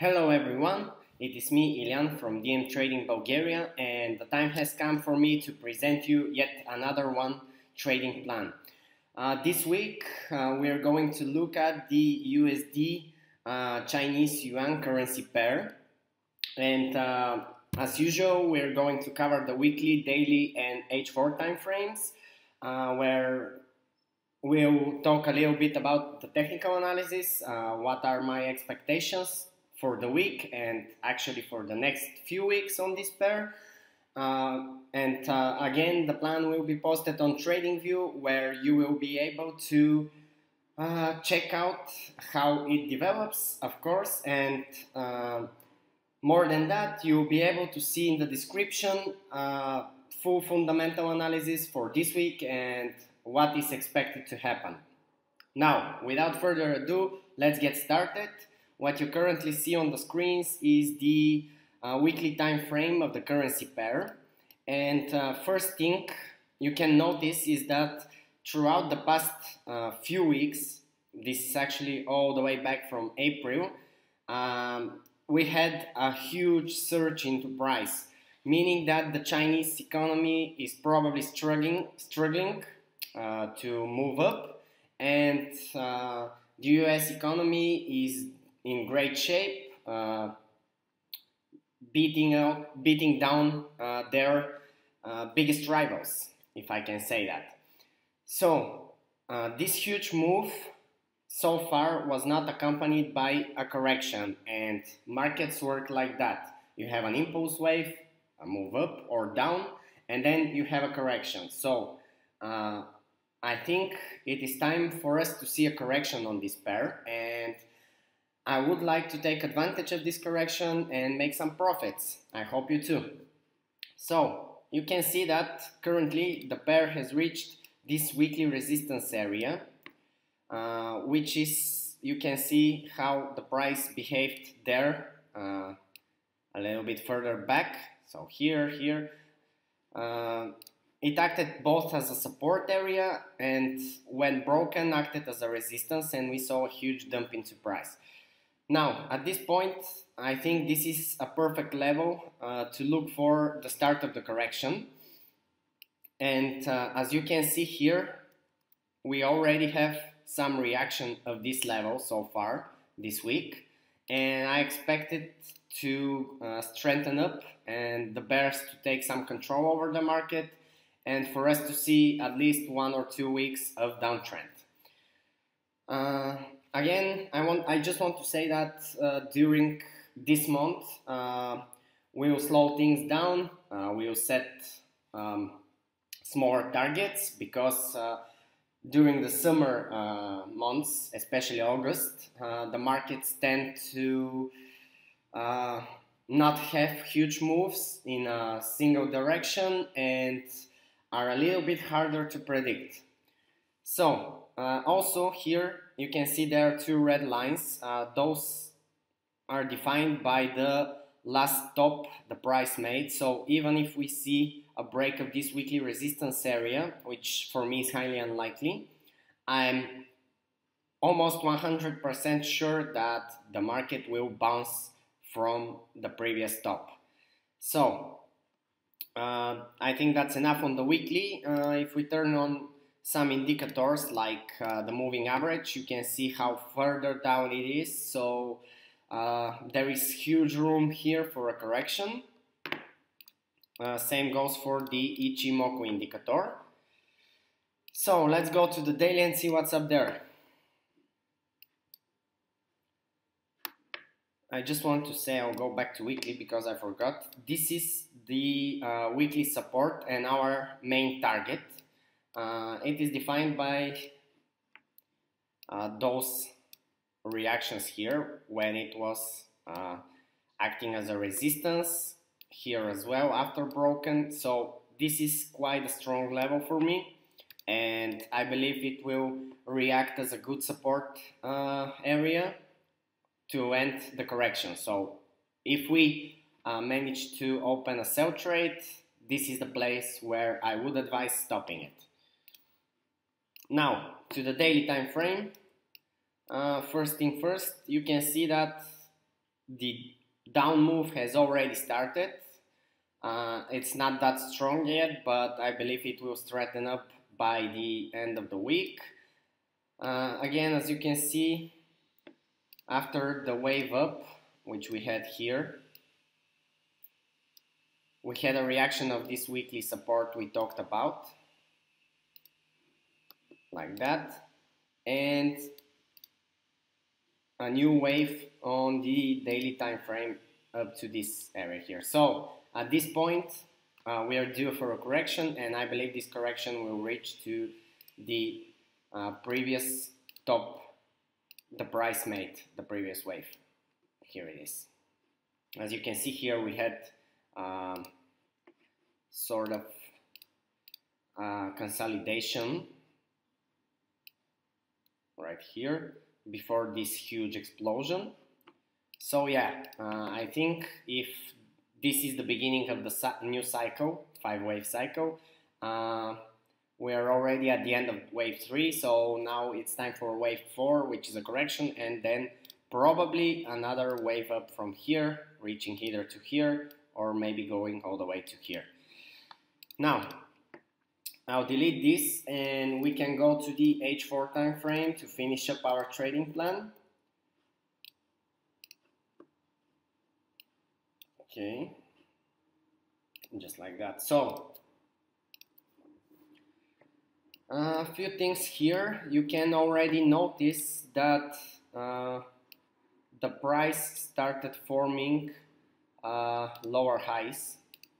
Hello everyone, it is me Ilian from DM Trading Bulgaria, and the time has come for me to present you yet another trading plan. This week we are going to look at the USD Chinese Yuan currency pair, and as usual we are going to cover the weekly, daily and H4 time frames, where we'll talk a little bit about the technical analysis, what are my expectations for the week and actually for the next few weeks on this pair. Again, the plan will be posted on TradingView, where you will be able to check out how it develops, of course, and more than that, you'll be able to see in the description full fundamental analysis for this week and what is expected to happen. Now, without further ado, let's get started. What you currently see on the screens is the weekly time frame of the currency pair. And first thing you can notice is that throughout the past few weeks, this is actually all the way back from April, we had a huge surge into price, meaning that the Chinese economy is probably struggling to move up, and the US economy is in great shape, beating down their biggest rivals, if I can say that. So this huge move so far was not accompanied by a correction, and markets work like that. You have an impulse wave, a move up or down, and then you have a correction. So I think it is time for us to see a correction on this pair, and I would like to take advantage of this correction and make some profits. I hope you too. So you can see that currently the pair has reached this weekly resistance area, which is, you can see how the price behaved there a little bit further back. So here, it acted both as a support area and when broken acted as a resistance, and we saw a huge dump into price. Now, at this point, I think this is a perfect level to look for the start of the correction. And as you can see here, we already have some reaction of this level so far this week. And I expect it to strengthen up and the bears to take some control over the market, and for us to see at least 1 or 2 weeks of downtrend. Again, I just want to say that during this month, we will slow things down. We will set smaller targets because during the summer months, especially August, the markets tend to not have huge moves in a single direction and are a little bit harder to predict. So also here you can see there are 2 red lines. Those are defined by the last top the price made. So even if we see a break of this weekly resistance area, which for me is highly unlikely, I'm almost 100% sure that the market will bounce from the previous top. So I think that's enough on the weekly. If we turn on some indicators like the moving average, you can see how further down it is. So there is huge room here for a correction. Same goes for the Ichimoku indicator. So let's go to the daily and see what's up there. I just want to say, I'll go back to weekly because I forgot. This is the weekly support and our main target. It is defined by those reactions here when it was acting as a resistance here as well after broken. So this is quite a strong level for me, and I believe it will react as a good support area to end the correction. So if we manage to open a sell trade, this is the place where I would advise stopping it. Now to the daily time frame. First thing first, you can see that the down move has already started. It's not that strong yet, but I believe it will straighten up by the end of the week. Again, as you can see, after the wave up, which we had here, we had a reaction of this weekly support we talked about, like that, and a new wave on the daily time frame up to this area here. So at this point, we are due for a correction, and I believe this correction will reach to the previous top the price made, the previous wave. Here it is. As you can see here, we had sort of consolidation right here before this huge explosion. So yeah, I think if this is the beginning of the new cycle, 5-wave cycle, we are already at the end of wave 3, so now it's time for wave 4, which is a correction, and then probably another wave up from here, reaching either to here or maybe going all the way to here. Now, I'll delete this and we can go to the H4 time frame to finish up our trading plan. Okay, just like that. So, a few things here. You can already notice that the price started forming lower highs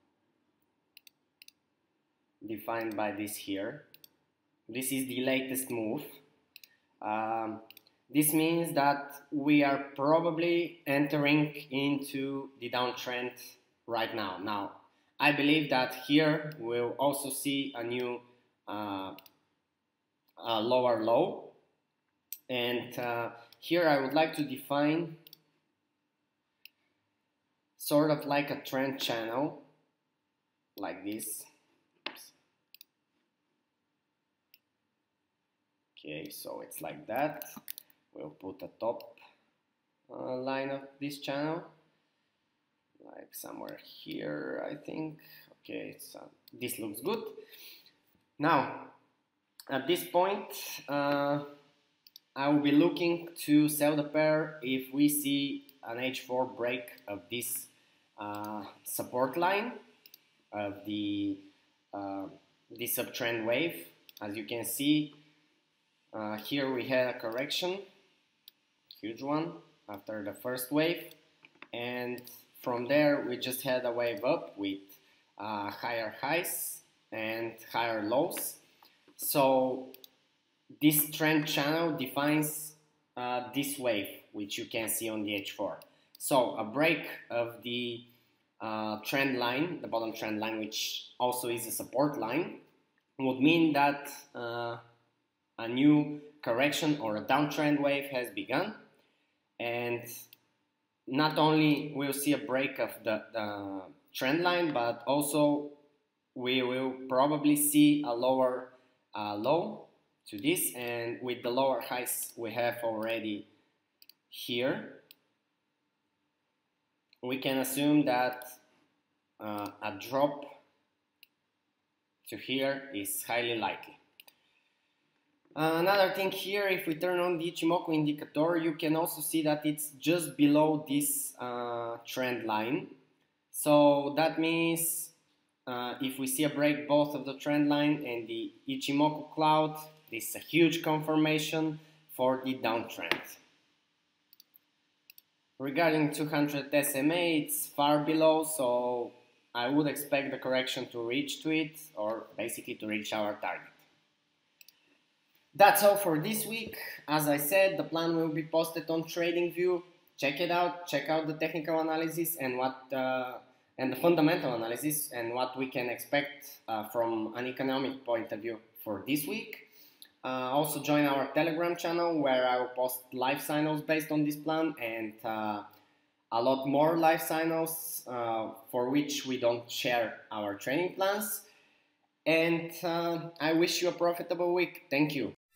defined by this here. This is the latest move. This means that we are probably entering into the downtrend right now. Now, I believe that here we'll also see a new lower low, and here I would like to define sort of like a trend channel like this. Okay, so it's like that. We'll put a top line of this channel, like somewhere here, I think. Okay, so this looks good. Now, at this point, I will be looking to sell the pair if we see an H4 break of this support line of the this uptrend wave. As you can see, here we had a correction, huge one, after the first wave, and from there we just had a wave up with higher highs and higher lows. So this trend channel defines this wave, which you can see on the H4. So a break of the trend line, the bottom trend line, which also is a support line, would mean that a new correction or a downtrend wave has begun, and not only will see a break of the trend line, but also we will probably see a lower low to this, and with the lower highs we have already here, we can assume that a drop to here is highly likely. Another thing here, if we turn on the Ichimoku indicator, you can also see that it's just below this trend line. So that means if we see a break both of the trend line and the Ichimoku cloud, this is a huge confirmation for the downtrend. Regarding 200 SMA, it's far below, so I would expect the correction to reach to it, or basically to reach our target. That's all for this week. As I said, the plan will be posted on TradingView. Check it out. Check out the technical analysis and the fundamental analysis and what we can expect from an economic point of view for this week. Also join our Telegram channel where I will post live signals based on this plan and a lot more live signals for which we don't share our training plans. And I wish you a profitable week. Thank you.